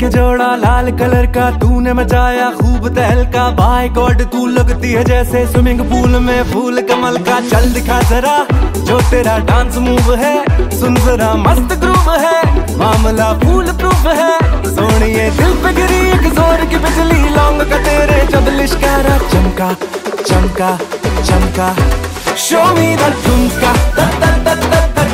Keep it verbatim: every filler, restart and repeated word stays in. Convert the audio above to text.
के जोड़ा लाल कलर का तूने मचाया खूब तहलका। बाय गॉड तू लगती है जैसे स्विमिंग पूल में फूल कमल का। चल दिखा जरा जो तेरा डांस मूव है, सुन जरा मस्त ग्रूव है, मामला फूल प्रूफ है। सोनिए दिल पे गिरी एक जोर की बिजली, लौंग का तेरे जब लिश्कारा चमका चमका चमका। शो मी द ठुमका, the the the the the